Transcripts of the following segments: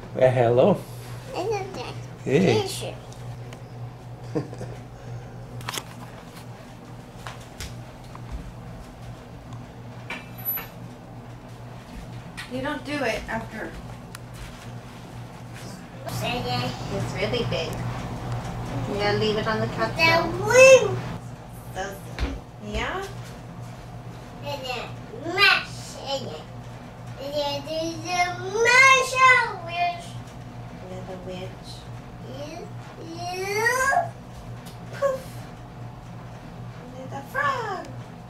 Hello. Hey. You don't do it after. It's really big. You gotta leave it on the couch. Yeah? The witch. Poof. And the frog.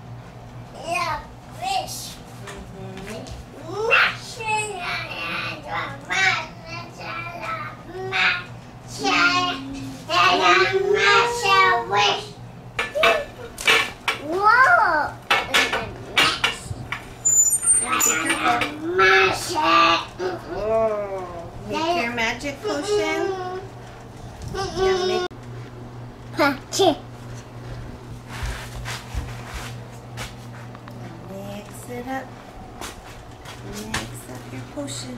Make your magic potion. Mix it up. Mix up your potion.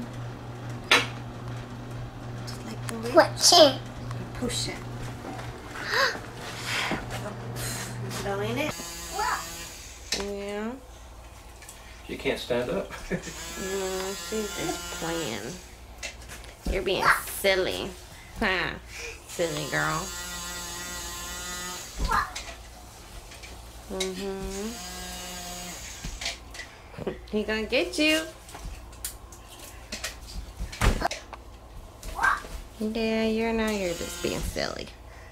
Just like the witch. Potion. Blowing it. Yeah. You can't stand up. No, she's just playing. You're being silly. Huh? Silly girl. He gonna get you. Yeah, you're just being silly.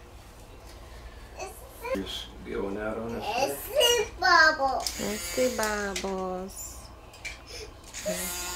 Just going out on it. Let's see bubbles.